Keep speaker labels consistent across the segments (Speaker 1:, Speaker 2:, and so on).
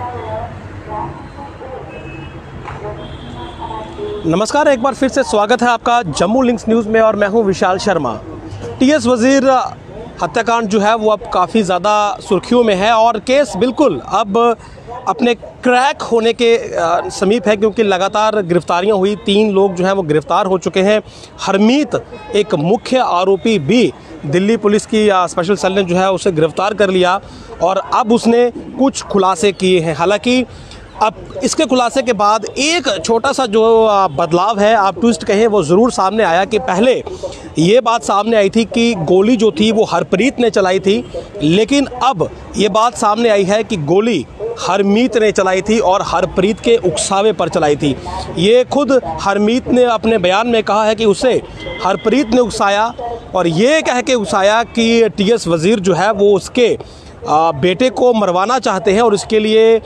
Speaker 1: नमस्कार, एक बार फिर से स्वागत है आपका जम्मू लिंक्स न्यूज़ में और मैं हूं विशाल शर्मा। टीएस वजीर हत्याकांड जो है वो अब काफ़ी ज़्यादा सुर्खियों में है और केस बिल्कुल अब अपने क्रैक होने के समीप है, क्योंकि लगातार गिरफ्तारियां हुई। 3 लोग जो हैं वो गिरफ्तार हो चुके हैं। हरमीत एक मुख्य आरोपी भी दिल्ली पुलिस की स्पेशल सेल ने जो है उसे गिरफ्तार कर लिया और अब उसने कुछ खुलासे किए हैं। हालांकि अब इसके खुलासे के बाद एक छोटा सा जो बदलाव है, आप ट्विस्ट कहें, वो ज़रूर सामने आया कि पहले ये बात सामने आई थी कि गोली जो थी वो हरप्रीत ने चलाई थी, लेकिन अब ये बात सामने आई है कि गोली हरमीत ने चलाई थी और हरप्रीत के उकसावे पर चलाई थी। ये खुद हरमीत ने अपने बयान में कहा है कि उसे हरप्रीत ने उकसाया और ये कह के उकसाया कि टीएस वजीर जो है वो उसके बेटे को मरवाना चाहते हैं और इसके लिए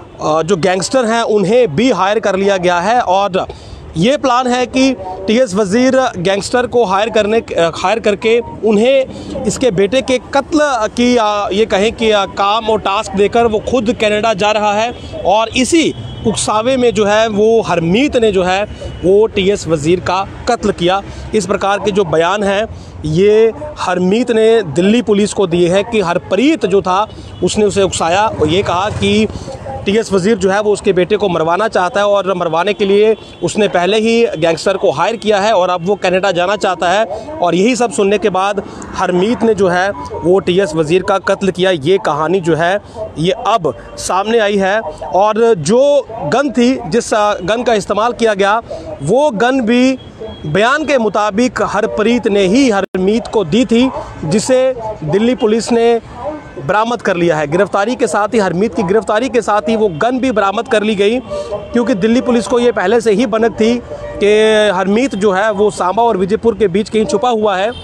Speaker 1: जो गैंगस्टर हैं उन्हें भी हायर कर लिया गया है। और ये प्लान है कि टीएस वजीर गैंगस्टर को हायर करके उन्हें इसके बेटे के कत्ल की ये कहें कि काम और टास्क देकर वो खुद कनाडा जा रहा है और इसी उकसावे में जो है वो हरमीत ने जो है वो टीएस वजीर का कत्ल किया। इस प्रकार के जो बयान हैं ये हरमीत ने दिल्ली पुलिस को दिए हैं कि हरप्रीत जो था उसने उसे उकसाया और ये कहा कि टीएस वजीर जो है वो उसके बेटे को मरवाना चाहता है और मरवाने के लिए उसने पहले ही गैंगस्टर को हायर किया है और अब वो कनाडा जाना चाहता है। और यही सब सुनने के बाद हरमीत ने जो है वो टीएस वजीर का कत्ल किया। ये कहानी जो है ये अब सामने आई है और जो गन थी, जिस गन का इस्तेमाल किया गया, वो गन भी बयान के मुताबिक हरप्रीत ने ही हरमीत को दी थी, जिसे दिल्ली पुलिस ने बरामद कर लिया है। गिरफ्तारी के साथ ही, हरमीत की गिरफ्तारी के साथ ही वो गन भी बरामद कर ली गई, क्योंकि दिल्ली पुलिस को ये पहले से ही भनक थी कि हरमीत जो है वो सांबा और विजयपुर के बीच कहीं छुपा हुआ है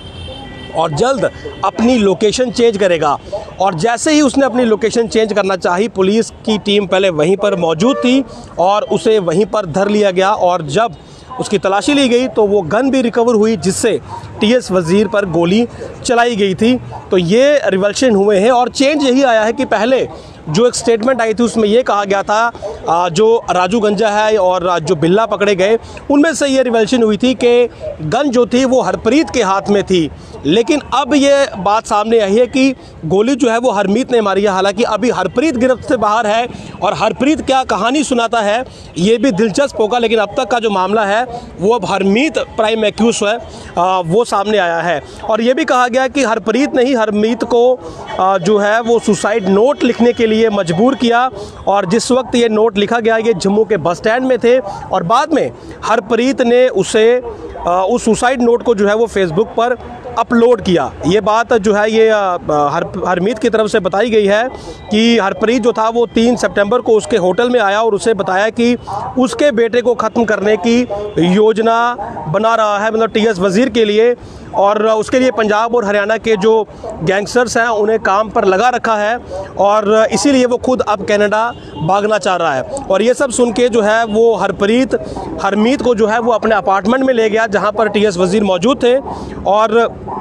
Speaker 1: और जल्द अपनी लोकेशन चेंज करेगा। और जैसे ही उसने अपनी लोकेशन चेंज करना चाही, पुलिस की टीम पहले वहीं पर मौजूद थी और उसे वहीं पर धर लिया गया और जब उसकी तलाशी ली गई तो वो गन भी रिकवर हुई जिससे टीएस वजीर पर गोली चलाई गई थी। तो ये रिवल्शन हुए हैं और चेंज यही आया है कि पहले जो एक स्टेटमेंट आई थी उसमें ये कहा गया था जो राजू गंजा है और जो बिल्ला पकड़े गए उनमें से ये रिवल्शन हुई थी कि गन जो थी वो हरप्रीत के हाथ में थी, लेकिन अब ये बात सामने आई है कि गोली जो है वो हरमीत ने मारी है। हालांकि अभी हरप्रीत गिरफ्त से बाहर है और हरप्रीत क्या कहानी सुनाता है ये भी दिलचस्प होगा, लेकिन अब तक का जो मामला है वो अब हरमीत प्राइम एक्यूज है वो सामने आया है। और ये भी कहा गया कि हरप्रीत ने ही हरमीत को जो है वो सुसाइड नोट लिखने के लिए मजबूर किया और जिस वक्त ये नोट लिखा गया ये जम्मू के बस स्टैंड में थे और बाद में हरप्रीत ने उसे उस सुसाइड नोट को जो है वो फेसबुक पर अपलोड किया। ये बात जो है ये हरमीत की तरफ से बताई गई है कि हरप्रीत जो था वो 3 सितंबर को उसके होटल में आया और उसे बताया कि उसके बेटे को ख़त्म करने की योजना बना रहा है, मतलब टीएस वजीर के लिए, और उसके लिए पंजाब और हरियाणा के जो गैंगस्टर्स हैं उन्हें काम पर लगा रखा है और इसीलिए वो खुद अब कनाडा भागना चाह रहा है। और ये सब सुन के जो है वो हरमीत को जो है वो अपने अपार्टमेंट में ले गया जहां पर टीएस वजीर मौजूद थे और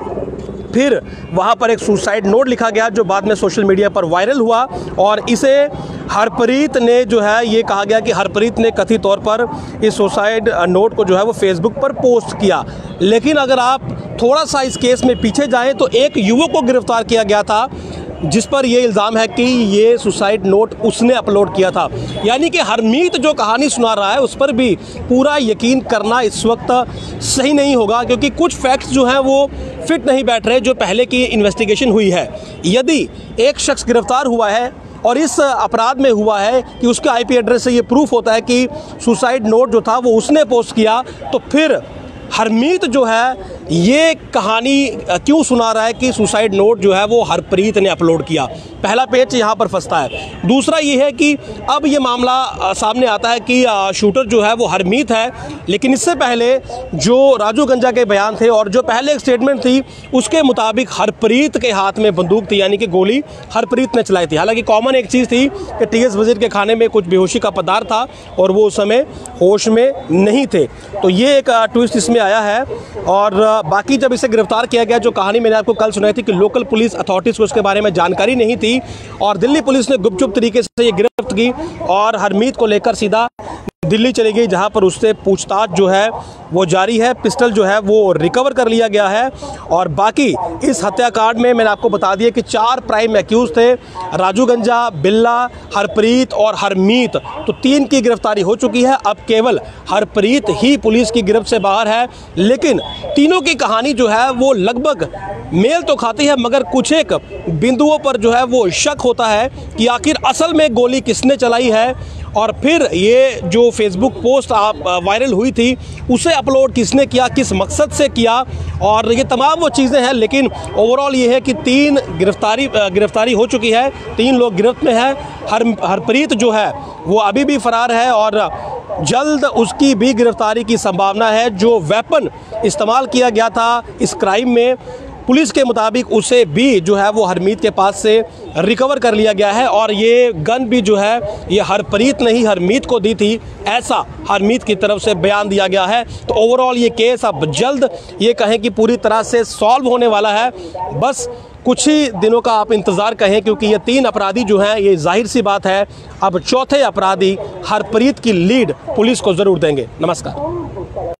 Speaker 1: फिर वहाँ पर एक सुसाइड नोट लिखा गया जो बाद में सोशल मीडिया पर वायरल हुआ और इसे हरप्रीत ने जो है ये कहा गया कि हरप्रीत ने कथित तौर पर इस सुसाइड नोट को जो है वो फेसबुक पर पोस्ट किया। लेकिन अगर आप थोड़ा सा इस केस में पीछे जाएं तो एक युवक को गिरफ्तार किया गया था जिस पर यह इल्ज़ाम है कि ये सुसाइड नोट उसने अपलोड किया था। यानी कि हरमीत जो कहानी सुना रहा है उस पर भी पूरा यकीन करना इस वक्त सही नहीं होगा, क्योंकि कुछ फैक्ट्स जो हैं वो फिट नहीं बैठ रहे जो पहले की इन्वेस्टिगेशन हुई है। यदि एक शख्स गिरफ्तार हुआ है और इस अपराध में हुआ है कि उसके आईपी एड्रेस से ये प्रूफ होता है कि सुसाइड नोट जो था वो उसने पोस्ट किया, तो फिर हरमीत जो है ये कहानी क्यों सुना रहा है कि सुसाइड नोट जो है वो हरप्रीत ने अपलोड किया। पहला पेच यहाँ पर फंसता है। दूसरा ये है कि अब ये मामला सामने आता है कि शूटर जो है वो हरमीत है, लेकिन इससे पहले जो राजू गंजा के बयान थे और जो पहले एक स्टेटमेंट थी उसके मुताबिक हरप्रीत के हाथ में बंदूक थी, यानी कि गोली हरप्रीत ने चलाई थी। हालांकि कॉमन एक चीज़ थी कि टीएस वजीर के खाने में कुछ बेहोशी का पदार्थ था और वो उस समय होश में नहीं थे। तो ये एक ट्विस्ट इसमें आया है और बाकी जब इसे गिरफ्तार किया गया, जो कहानी मैंने आपको कल सुनाई थी कि लोकल पुलिस अथॉरिटीज़ को उसके बारे में जानकारी नहीं थी और दिल्ली पुलिस ने गुपचुप तरीके से ये गिरफ्त की और हरमीत को लेकर सीधा दिल्ली चली गई, जहां पर उससे पूछताछ जो है वो जारी है। पिस्टल जो है वो रिकवर कर लिया गया है और बाकी इस हत्याकांड में मैंने आपको बता दिया कि 4 प्राइम एक्यूज थे, राजू गंजा, बिल्ला, हरप्रीत और हरमीत। तो 3 की गिरफ्तारी हो चुकी है। अब केवल हरप्रीत ही पुलिस की गिरफ्त से बाहर है, लेकिन तीनों की कहानी जो है वो लगभग मेल तो खाती है, मगर कुछ एक बिंदुओं पर जो है वो शक होता है कि आखिर असल में गोली किसने चलाई है और फिर ये जो फेसबुक पोस्ट वायरल हुई थी उसे अपलोड किसने किया, किस मकसद से किया, और ये तमाम वो चीज़ें हैं। लेकिन ओवरऑल ये है कि 3 गिरफ्तारी हो चुकी है, 3 लोग गिरफ्त में हैं। हरप्रीत जो है वो अभी भी फरार है और जल्द उसकी भी गिरफ्तारी की संभावना है। जो वेपन इस्तेमाल किया गया था इस क्राइम में, पुलिस के मुताबिक उसे भी जो है वो हरमीत के पास से रिकवर कर लिया गया है और ये गन भी जो है ये हरप्रीत ने ही हरमीत को दी थी, ऐसा हरमीत की तरफ से बयान दिया गया है। तो ओवरऑल ये केस अब जल्द ये कहें कि पूरी तरह से सॉल्व होने वाला है। बस कुछ ही दिनों का आप इंतज़ार कहें, क्योंकि ये 3 अपराधी जो हैं ये जाहिर सी बात है अब चौथे अपराधी हरप्रीत की लीड पुलिस को ज़रूर देंगे। नमस्कार।